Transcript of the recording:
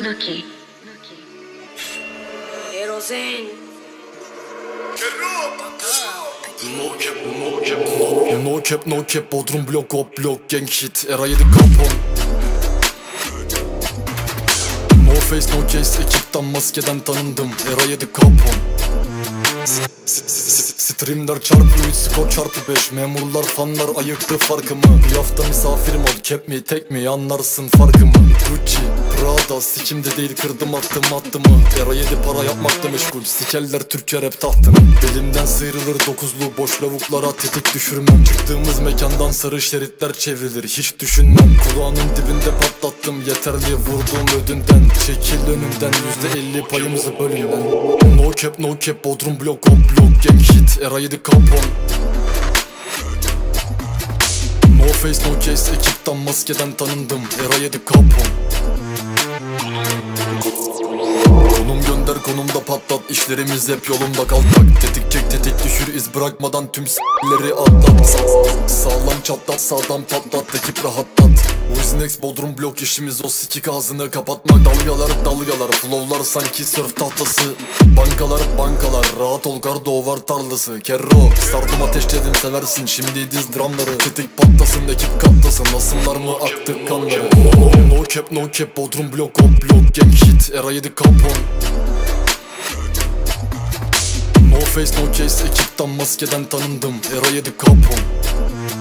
Nuki. Erozen. No cap, Bodrum blok, hop blok, gang shit, era 7 kampon. No face, no case, ekipten maskeden tanındım, era 7 kampon. Streamler çarpı 3, skor çarpı 5. Memurlar fanlar ayıktı farkımı. Bir hafta misafirim ol, cap mi tek mi anlarsın farkımı. Gucci, Prada, sikimde değil kırdım attım attımı. Era 7 para yapmakla meşgul, sikerler Türkçe rap tahtını. Belimden sıyrılır dokuzlu boş lavuklara tetik düşürmem. Çıktığımız mekandan sarı şeritler çevrilir, hiç düşünmem. Kulağının dibinde patlattım, yeterli vurduğum ödünden. Çekil önümden, %50 payımızı bölünden. No cap, Bodrum blok, hop blok, gang shit, era 7 kampon. No face, no case, ekipten maskeden tanındım, era 7 kampon. Konum gönder, konumda patlat, işlerimiz hep yolunda kaltak. Tetik çek, tetik düşür, iz bırakmadan tüm s**leri atlat. Sağlam çatlat, sağdan patlat, ekip rahatlat. Wiznex Bodrum blok işimiz o, sikik ağzını kapatmak. Dalgalar, flowlar sanki surf tahtası. Bankalar, rahat ol gardo var tarlası. Kerro, sardım ateşledim seversin, şimdi diz dramları. Tetik patlasın, ekip katlasın, asımlar mı aktık kanları. No cap, Bodrum blok, hop blok, gang shit, era 7 kampon. No face, no case, ekipten maskeden tanındım, era 7 kampon.